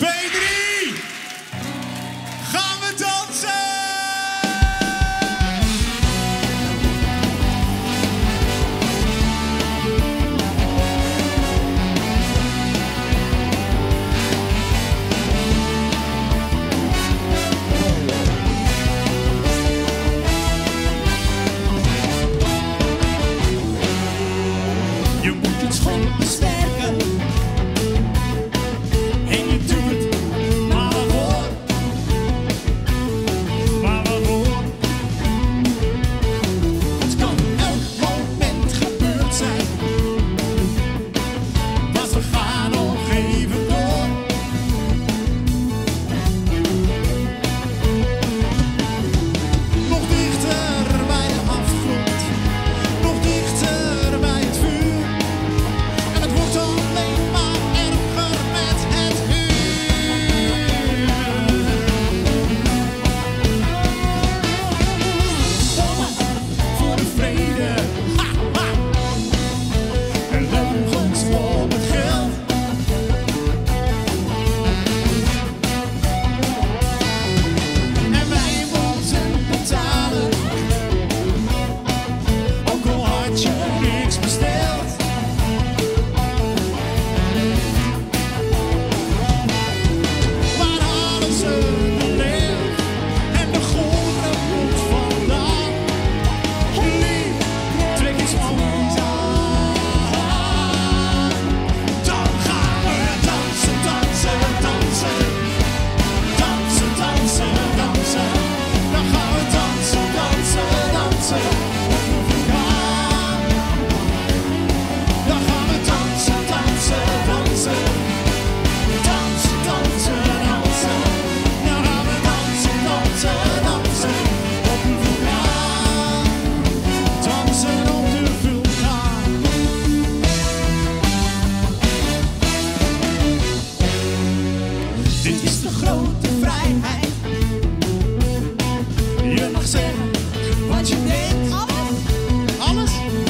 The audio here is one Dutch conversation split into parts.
P3, gaan we dansen! Je moet het schoon versterken. En je doet het maar waarvoor. Maar waarvoor? Het kan elk moment gebeurd zijn. Maar we gaan nog even door. Nog dichter bij de afgrond. Nog dichter bij het vuur. En het wordt alleen maar erger met het uur. Voor de vrede. Ha, ha. En leugens voor het geld. En wij moeten betalen. Ook al had je niks besteld. Waar halen ze de leeuw en de gouden bloed vandaan? Lief, trek eens moois aan. Dan gaan we dansen, dansen, dansen. Dansen, dansen, dansen. Dan gaan we dansen, dansen, dansen. Op de vulkaan. Dan gaan we dansen, dansen, dansen. Dansen, dansen, dansen. Dan gaan we dansen, dansen, dansen. Op de vulkaan. Dansen op de vulkaan. Dit is de grote vrijheid. Je mag zeggen wat je denkt. Alles?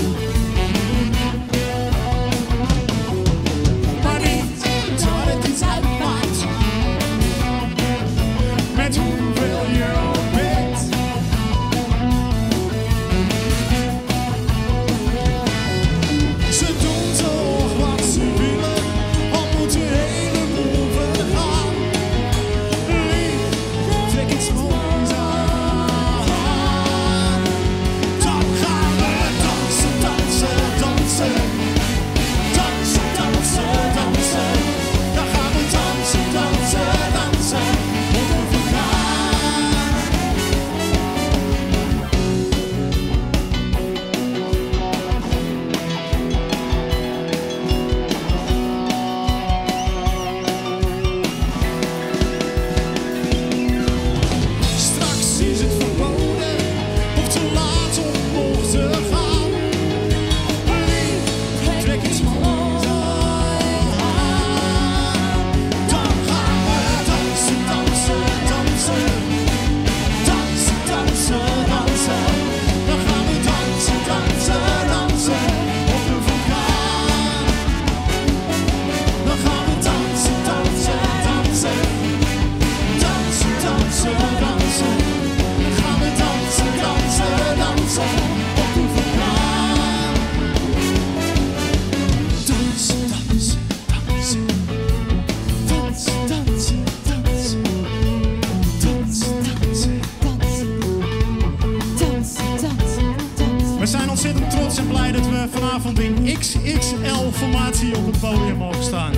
Maar niet dat het iets uitmaakt. Met hoeveel je ook bent. Ze doen toch wat ze willen, al moet de hele boel vergaan. Lief, trek iets moois aan. Dan gaan we dansen, dansen, dansen. Dansen, dansen, dansen. Dan gaan we dansen, dansen, dansen. Op de vulkaan. Straks is het verboden of te laat om nog te gaan. Lief, trek iets moois aan. Dan gaan we dansen, dansen, dansen. Dansen, dansen, dansen. Dan gaan we dansen, dansen, dansen. Op de vulkaan. Dan gaan we dansen, dansen, dansen. Dansen, dansen, dansen. Dan gaan we dansen, dansen, dansen. Op de vulkaan. Dansen, dansen, dansen. Dansen, dansen, dansen. Dansen, dansen, dansen. We zijn ontzettend trots en blij dat we vanavond in XXL-formatie op het podium mogen staan.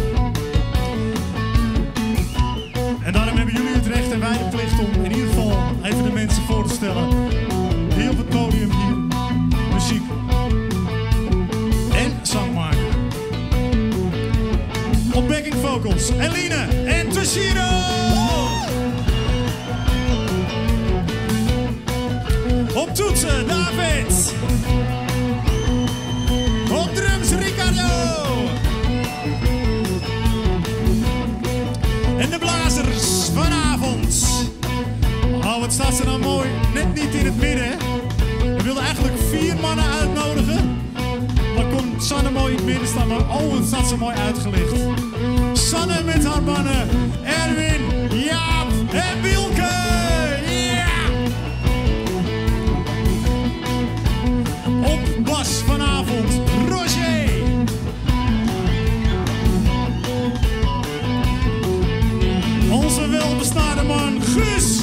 En daarom hebben jullie het recht en wij de plicht om in ieder geval even de mensen voor te stellen die op het podium hier muziek en zang maken. Op backing vocals Eline en Toshiro. Op toetsen David. Op drums Ricardo. En de blazers vanavond. Oh, wat staat ze nou mooi. Net niet in het midden, hè? We wilden eigenlijk 4 mannen uitnodigen. Dan komt Sanne mooi in het midden staan. Maar oh, het staat zo mooi uitgelicht. Sanne met haar mannen. onze welbesnaarde man Guus.